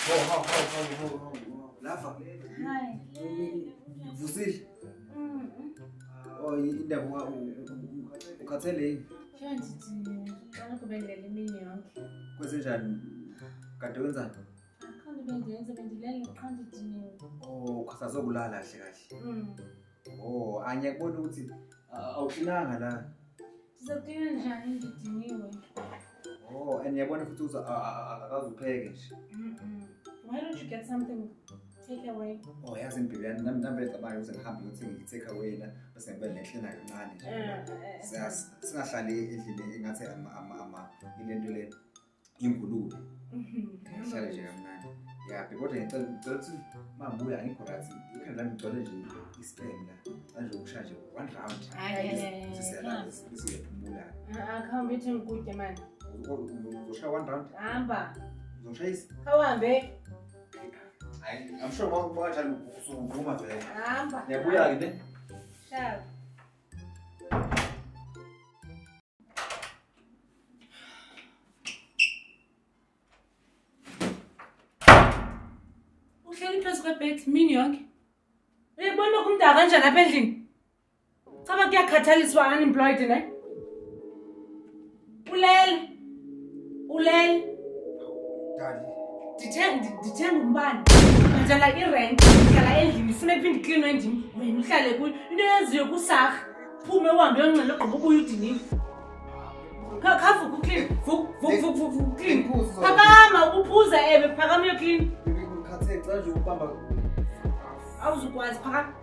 Lava. Hi. Vusile. Oh, indaba ukhathele. Ndithi anakubendlela imini yonke. Kwenzenjani? Kade wenzani? Akhange bendenze bendilele qha ndidiniwe. Oh, ukhasazokulala kahle kahle. Oh, angiyakubona ukuthi awuqinanga la. Ndizoqina njani ndidiniwe? Oh, and ngiyabona futhi ukuthi akazi upheke nje. Why don't you get something take away? Oh, yazi impilo yami nami ngicabanga ukuthi ngihambe ngiyothenga take away la bese ngibe nehlina kancane nje. Singahlali endlini engathi ilento le ingulube. Ngihlale nje kamnandi. Yeah, kodwa ngicela ukuthi mangibuya ngikho right. Ikhanda lami ngicela nje ispam la. Manje ukusha nje 1 round. Sisiyala siyaphumula. Akhambe ethi ngikude manje. Uzosha 1 round? Hamba. Uzoshayisa? Khawahambe. I'm sure mawajani usuvuma vele. Hamba. Ngiyabuya ke ne? Shaba. Uhleli phezu kwebed mini yonke. Uyabona kumdaka kanjani lapha endlini? Cha kuyakhathaliswa unemployed ne? Ulele. Dali. Ndithenga umbane. Ngizala irent, ngala endlini ufuna iphinde clean endlini. Wena uhlale kuyo. Into yenziwe kusakha. Phume uhambe uyonqela gqoba ubuye udinini. Khavu ku clean. Vuk clean. Phakama uphuza ebe phakama yo clean. Ngikhathe xa nje ukubamba. Awuzukwazi phakama.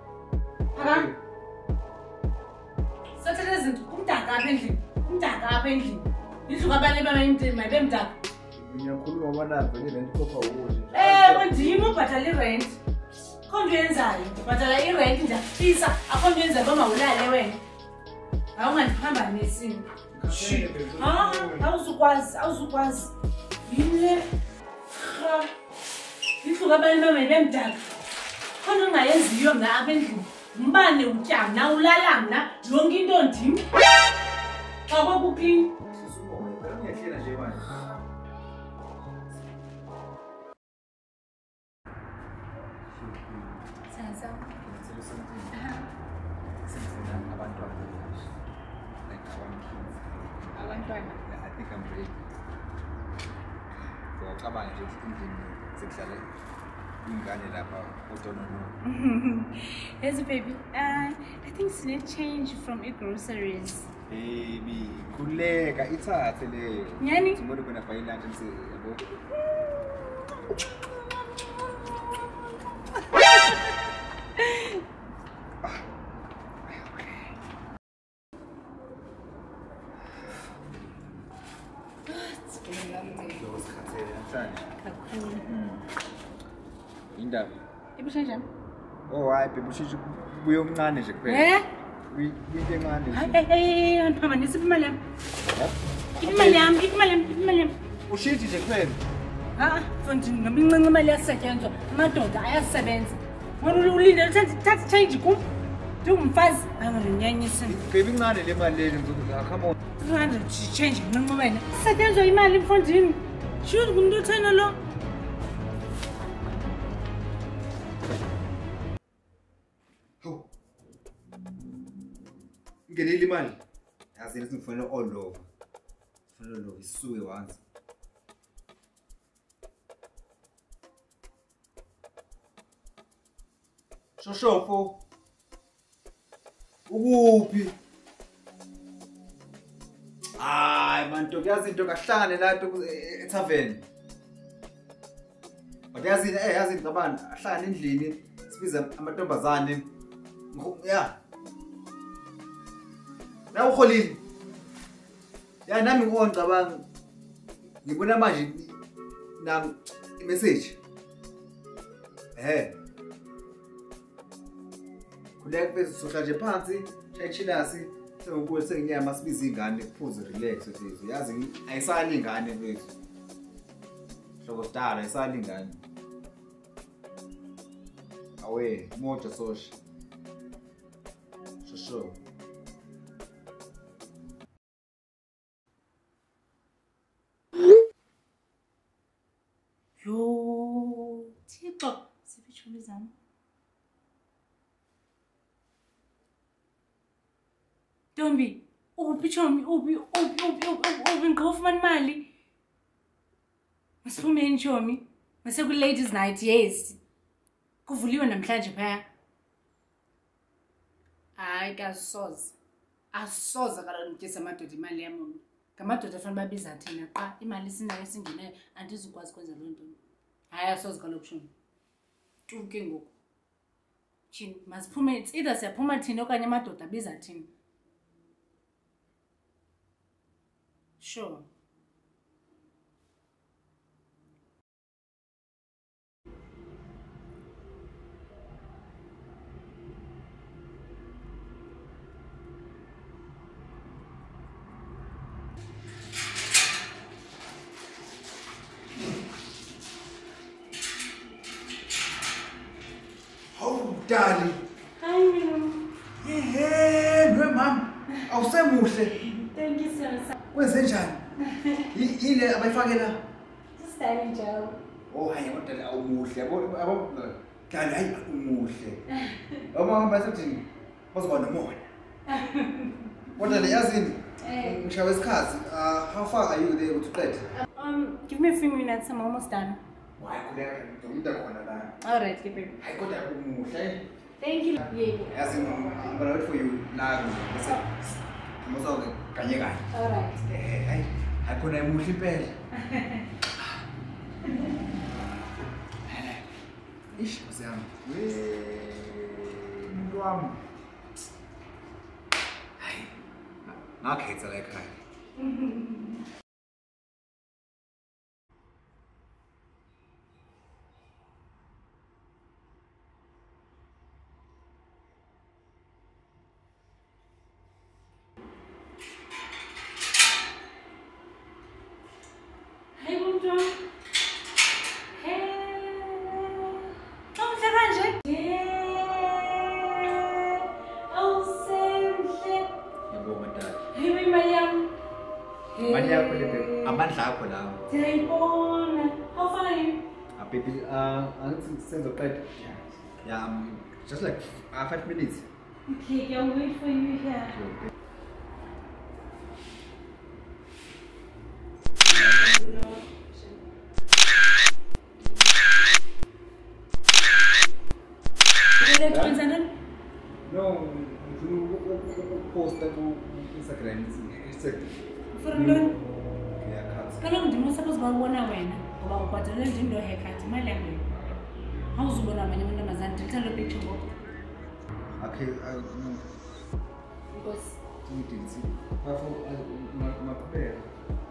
Sathatha izinto kumdaka apha endlini. Indlu kabani bemntini bemdaka. Ngiyakhuluma abana vele rent khopha ukuthi. Ndimi ubhatala irent. Khonto yenzayo, ubhatala irent nje afisa, akhonto yenza bama ulale wena. Awungandiphambanisi. Awuzukwazi. Yimle. Indlu kabani bemdaka. Khona ungayenziyo mna apha endlini. Mbane utya mna ulala mna yonke into ndimi. Xa kwakuclean. Ngiyahlala nje manje. Abantwana. I think I'm ready. So cabanga nje endlini sekuhlale ingane lapha uDonono. Yes, baby. I think it's need change from groceries. Baby, khuleka ithathe leyo. Yani? Ngibona khona buy lunch nsi yabo. Indaba. Ibushenjani? Oh hayi baby ushishi buye omncane nje kuphela. Uyinto encane. Hey, aniphambanisa imali yami. Imali yami. Ushishi nje kuphela. Mfondini ngoba incinci imali yasetyenzwa, amadoda ayasebenza. Ngoba ulinde uthatha change kum. Ndingumfazi, anginyanyisa. Baby incane le mali le ngizokuzaka come on. 300 change incinci wena. Isetyenzwa imali mfondini. Shuthi kumuntu othena lo. Ngelile imali. Yazi lethi ngifanele all over. Kufanele lo isuke once. Shoshofo. Ukuphi? Hayi man nto yazi into kahlangane la etavern. Yazi yazi ngicabanga ahlangane endlini sibiza amantombazane. Yeah. Na ukholile. Ya nami ngicabanga ngibona manje nami imessage. Kuleka bese sohla nje phansi, shayichinasi, sekubuye senginyama sibiza ingane kuphuze relax mfethu. Yazi ayisali ingane mfethu. Hloko sidala ayisali ingane. Awe, moja sosha. Shosho. Yo Tulizana. Tombi, uphi chomi, uphi ngofumana imali. Masiphumeni chomi. Mase ku ladies night, yes. Kuvuliwe namhlanje phaya. Hayi kasoze. Asoze kaloku ndityisa amadoda imali yam mna. Ngamadoda afanele babiza thina qa imali sinayo singenayo andizukwazi kwenza loo nto. Hayi asoze kaloku shoni. Tu ke ngoku. Tyhini masiphume, it's either siyaphuma thina okanye amadoda abiza thina. Sure. Oh, darling. Hi, Mom. Hey, no, mom. Awusemuhle. Thank you, sir. Kwenze njani? Ile abayifake la. Just styling gel. Oh, hayi kodwa awumuhle. Yabo kanti hayi umuhle. Mama basethi bazoba nomoya. Kodwa le yazini ngishawe isikhathi. How far are you there to get? Give me a few minutes. I'm almost done. Why kuleka ngomntu khona la. All right, keep it. Hayi kodwa umuhle. Thank you. Yeah. Yazini I'm gonna wait for you la. Muzoke kanye kanye. All right. Hayi akhona emuhle impela. Ish mzami. Muntu wami. Hayi. Ngakhetha la ekhaya. Hey, Bunjo. Hey. Oh, Saranje. Oh, Samshe. Yebo madala. Hey, Mariam. Mali yakho le amandla akho lawo. Tayibona. How far are you? Baby, angithi senzoqeda. Yeah, just like 5 minutes. Okay, I'll wait for you here. No, post ku Instagram. From London. Yeah, cards. Kaloku ndimosaphoze babona wena ngoba ubhatalwe ndim lo haircut imali yam leyo. Awuzubona abanye amantombazana ndithatha loo picture ngoku. Okay, Because you didn't see. Maqhubeka.